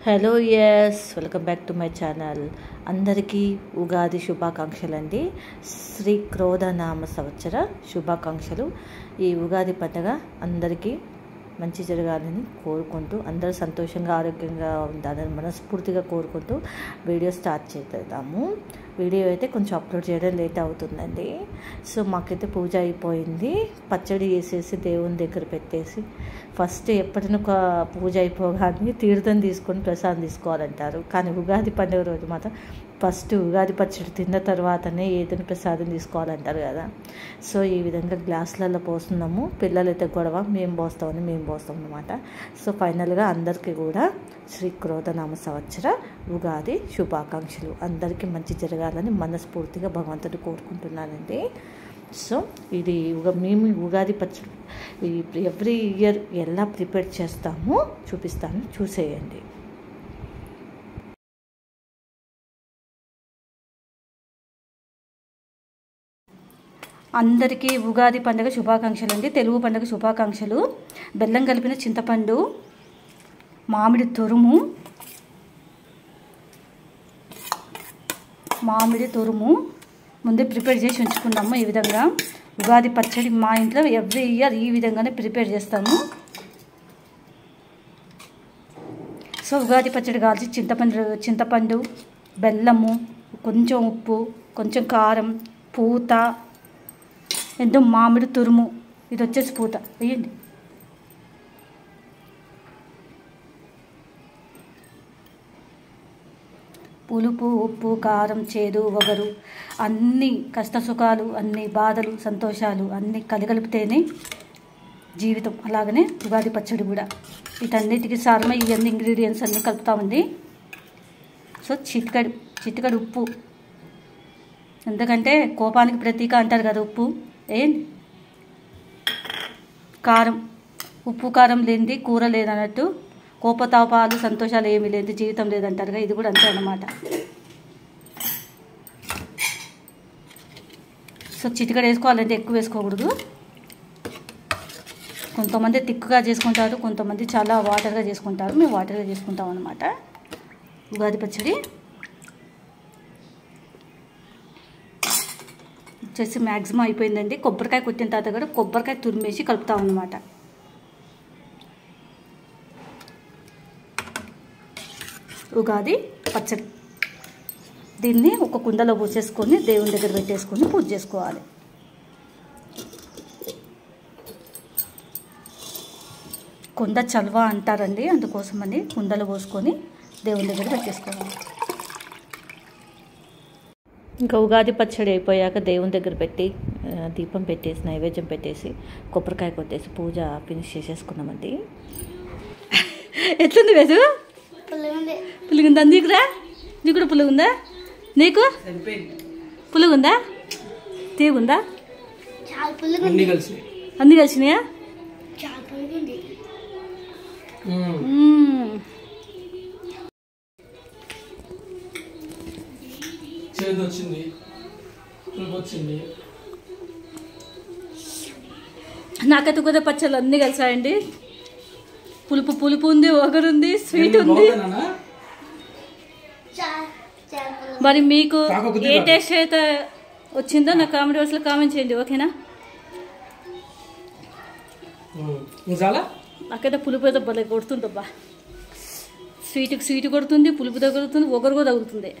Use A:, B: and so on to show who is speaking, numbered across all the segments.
A: Hello yes welcome back to my channel. అందరికీ ఉగాది శుభాకాంక్షలు అండి. శ్రీ క్రోధనామ సంవత్సర శుభాకాంక్షలు. ఈ ఉగాది పండుగ అందరికీ మంచి జరగాలని కోరుకుంటూ, అందరూ సంతోషంగా ఆరోగ్యంగా ఉండాలని మనస్ఫూర్తిగా కోరుకుంటూ వీడియో స్టార్ట్ చేద్దాము. వీడియో అయితే కొంచెం అప్లోడ్ చేయడం లేట్ అవుతుందండి. సో మాకైతే పూజ అయిపోయింది. పచ్చడి వేసేసి దేవుని దగ్గర పెట్టేసి ఫస్ట్ ఎప్పటినో ఒక పూజ అయిపోగానే తీర్థం తీసుకొని ప్రసాదం తీసుకోవాలంటారు. కానీ ఉగాది పండుగ రోజు మాత్రం ఫస్ట్ ఉగాది పచ్చడి తిన్న తర్వాతనే ఏదైనా ప్రసాదం తీసుకోవాలంటారు కదా. సో ఈ విధంగా గ్లాసులలో పోస్తున్నాము. పిల్లలైతే గొడవ, మేము పోస్తాం అన్నమాట. సో ఫైనల్గా అందరికీ కూడా శ్రీ క్రోధనామ సంవత్సర ఉగాది శుభాకాంక్షలు. అందరికీ మంచి జరగాలని మనస్ఫూర్తిగా భగవంతుడు కోరుకుంటున్నానండి. సో ఇది మేము ఉగాది పచ్చడి ఎవ్రీ ఇయర్ ఎలా ప్రిపేర్ చేస్తామో చూపిస్తాను, చూసేయండి. అందరికీ ఉగాది పండుగ శుభాకాంక్షలు అండి. తెలుగు పండుగ శుభాకాంక్షలు. బెల్లం కలిపిన చింతపండు, మామిడి తురుము ముందే ప్రిపేర్ చేసి ఉంచుకున్నాము. ఈ విధంగా ఉగాది పచ్చడి మా ఇంట్లో ఎవ్రీ ఇయర్ ఈ విధంగానే ప్రిపేర్ చేస్తాము. సో ఉగాది పచ్చడి కాల్చి చింతపండు, బెల్లము, కొంచెం ఉప్పు, కొంచెం కారం, పూత, ఎంతో మామిడి తురుము, ఇది వచ్చేసి పూత వేయండి. పులుపు, ఉప్పు, కారం, చేదు, వగరు, అన్ని కష్ట సుఖాలు, అన్ని బాధలు, సంతోషాలు అన్నీ కలిపితేనే జీవితం. అలాగనే ఉగాది పచ్చడి కూడా వీటన్నిటికీ సారమై ఇవన్నీ ఇంగ్రీడియంట్స్ అన్నీ కలుపుతామండి. సో చిటికడు ఉప్పు, ఎందుకంటే కోపానికి ప్రతీక అంటారు కదా ఉప్పు. ఏంటి కారం, ఉప్పు కారం లేనిది కూర లేదన్నట్టు, కోపతాపాలు సంతోషాలు ఏమీ లేదు జీవితం లేదంటారుగా, ఇది కూడా అంతే అన్నమాట. సో చిటికడ వేసుకోవాలంటే ఎక్కువ వేసుకోకూడదు. కొంతమంది తిక్కుగా చేసుకుంటారు, కొంతమంది చాలా వాటర్గా చేసుకుంటారు. మేము వాటర్గా చేసుకుంటాం అన్నమాట ఉగాది పచ్చడి. వచ్చేసి మ్యాక్సిమం అయిపోయిందండి. కొబ్బరికాయ కొట్టిన తర్వాత కూడా కొబ్బరికాయ తురిమేసి కలుపుతాం అన్నమాట. ఉగాది పచ్చడి దీన్ని ఒక కుండలో పోసేసుకొని దేవుని దగ్గర పెట్టేసుకొని పూజ చేసుకోవాలి. కుండ చల్వ అంటారండి, అందుకోసమని కుండలో పోసుకొని దేవుని దగ్గర పెట్టేసుకోవాలి. ఇంకా ఉగాది పచ్చడి అయిపోయాక దేవుని దగ్గర పెట్టి దీపం పెట్టేసి నైవేద్యం పెట్టేసి కొబ్బరికాయ కొట్టేసి పూజ ఫినిష్ చేసేసుకున్నామండి. ఎట్లుంది వేసు? పులుగుందా నీకురా? నీకు కూడా పులుగుందా? నీకు పులుగుందా? తీగుందా? అన్నీ కలిసినాయా? నాకైతే కూడా పచ్చళ్ళు అన్నీ కలిసాయండి. పులుపు ఉంది, వగరుంది, స్వీట్ ఉంది. మరి మీకు ఏ టేస్ట్ అయితే వచ్చిందో నా కామెంట్ బాక్స్లో కామెంట్ చేయండి, ఓకేనా? నాకైతే పులుపు అయితే భలే కొడుతుందబ్బా. స్వీట్ కొడుతుంది, పులుపు తగులుతుంది, ఒకరు కూడా తగులుతుంది.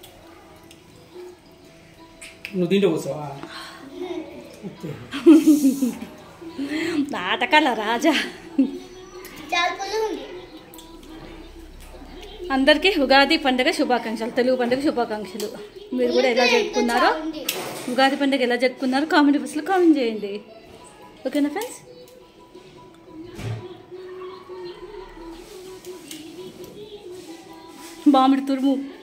A: నాటకాల రాజా. అందరికీ ఉగాది పండుగ శుభాకాంక్షలు, తెలుగు పండుగ శుభాకాంక్షలు. మీరు కూడా ఎలా జరుపుకున్నారో, ఉగాది పండుగ ఎలా జరుపుకున్నారో కామెంట్ బాక్స్లో కామెంట్ చేయండి, ఓకేనా ఫ్రెండ్స్? మామిడి తురుము